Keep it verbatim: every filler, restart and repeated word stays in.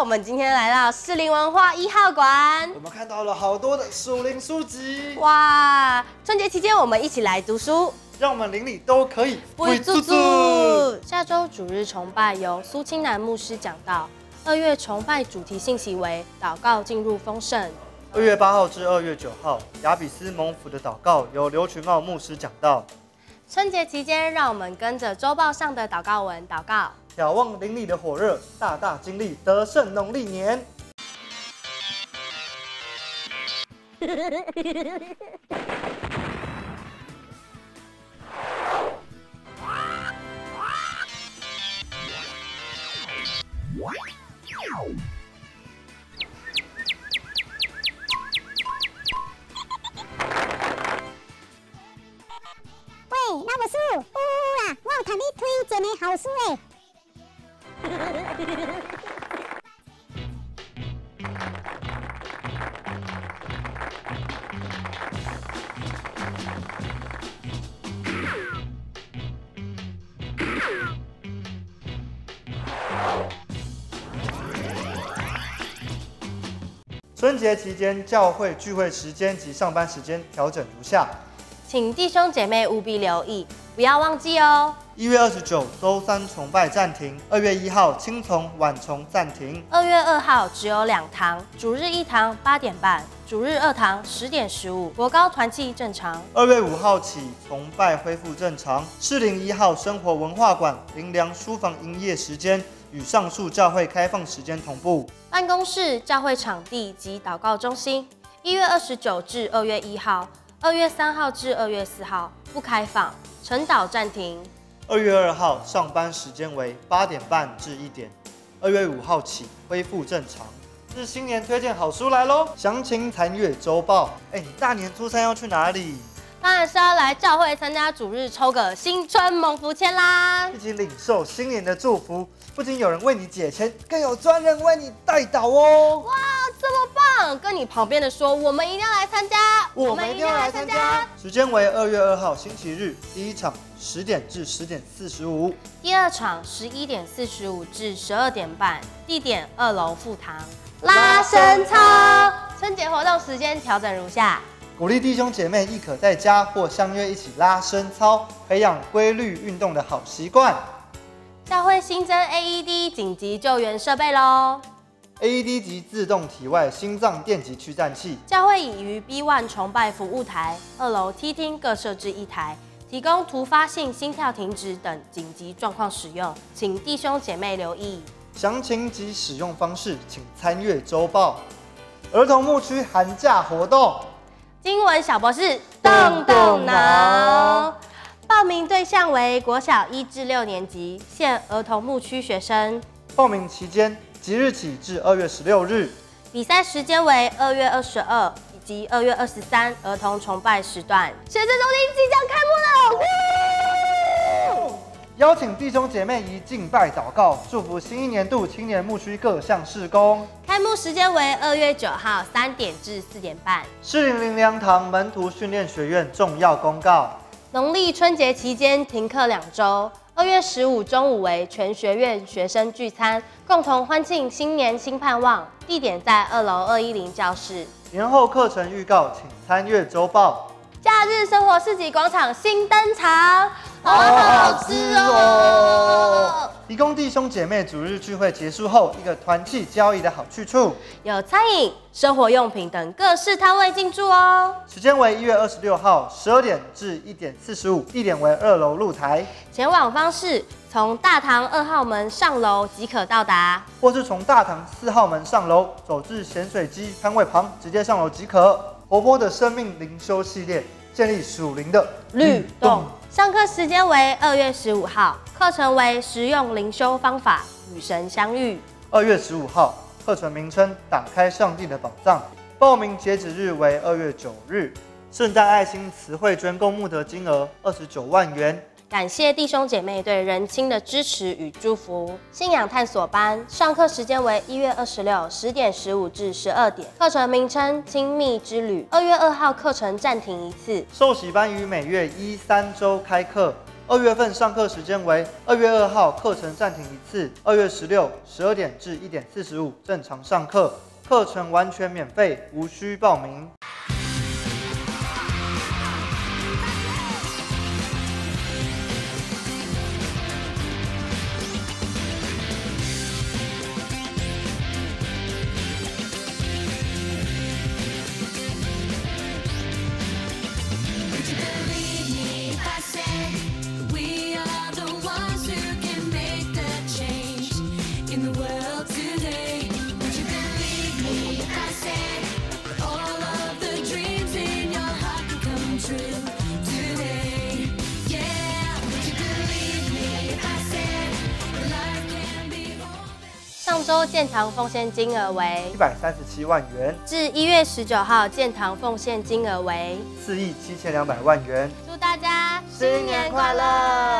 们今天来到士林文化一号馆， 我们看到了好多的属灵书籍。 哇！春节期间我们一起来读书， 让我们邻里都可以会住住。下周主日崇拜由苏清南牧师讲道，二月崇拜主题信息为祷告进入丰盛。 二月八号至二月九号，雅比斯蒙福的祷告由刘群茂牧师讲道。 春节期间，让我们跟着周报上的祷告文祷告， 眺望邻里的火热，大大经历得胜农历年。 喂，老母叔，有啦，我有听你推荐的好书诶。 春节期间，教会聚会时间及上班时间调整如下。 请弟兄姐妹务必留意，不要忘记哦。 一月二十九周三崇拜暂停，二月一号青崇晚崇暂停。 二月二号只有两堂，主日一堂八点半，主日二堂十点十五，国高团契正常。 二月五号起崇拜恢复正常。士林一号生活文化馆林良书房营业时间与上述教会开放时间同步。 办公室、教会场地及祷告中心，一月二十九至二月一号。二月三号至二月四号不开放，晨祷暂停。 二月二号上班时间为八点半至一点。二月五号起恢复正常。是新年推荐好书来喽！详情参阅周报。哎，你大年初三要去哪里？ 当然是要来教会参加主日抽个新春蒙福签啦！ 一起领受新年的祝福。不仅有人为你解签，更有专人为你代祷哦！ 哇，这么棒！跟你旁边的说，我们一定要来参加， 我们一定要来参加。时间为二月二号星期日，第一场十点至十点四十五， 第二场十一点四十五至十二点半，地点二楼副堂。拉伸操，春节活动时间调整如下。 鼓励弟兄姐妹亦可在家或相约一起拉伸操，培养规律运动的好习惯。 教会新增 A E D 紧急救援设备喽 ！A E D 及自动体外心脏电极驱散器。 教会已于 B 一 崇拜服务台、二楼梯厅各设置一台，提供突发性心跳停止等紧急状况使用，请弟兄姐妹留意。 详情及使用方式，请参阅周报。儿童牧区寒假活动。 经文小博士动动脑，报名对象为国小一至六年级，现儿童牧区学生。 报名期间即日起至二月十六日。 比赛时间为二月二十二以及二月二十三儿童崇拜时段。学生中心即将开幕了！ 邀请弟兄姐妹以敬拜祷告，祝福新一年度青年牧区各项事工。 开幕时间为二月九号三点至四点半。 士林林良堂门徒训练学院重要公告： 农历春节期间停课两周。二月十五中午为全学院学生聚餐，共同欢庆新年新盼望。地点在二楼二一零教室。 年后课程预告，请参阅周报。 假日生活市集广场新登场， 好好吃哦！提供弟兄姐妹主日聚会结束后一个团契交易的好去处， 有餐饮、生活用品等各式摊位进驻哦。 时间为一月二十六号十二点至一点四十五，地点为二楼露台。 前往方式从大堂二号门上楼即可到达， 或是从大堂四号门上楼，走至咸水鸡摊位旁，直接上楼即可。活泼的生命灵修系列，建立属灵的律动。上课时间为二月十五号，课程为实用灵修方法，与神相遇。 二月十五号，课程名称打开上帝的宝藏。报名截止日为二月九日。圣诞爱心慈惠捐共募得金额二十九万元。 感谢弟兄姐妹对人亲的支持与祝福。信仰探索班上课时间为一月二十六十点十五至十二点，课程名称亲密之旅。二月二号课程暂停一次。 受洗班于每月一三周开课， 二月份上课时间为二月二号课程暂停一次，二月十六十二点至一点四十五正常上课，课程完全免费，无需报名。 上周建堂奉献金额为一百三十七万元， 至一月十九号建堂奉献金额为四亿七千两百万元。 祝大家新年快乐！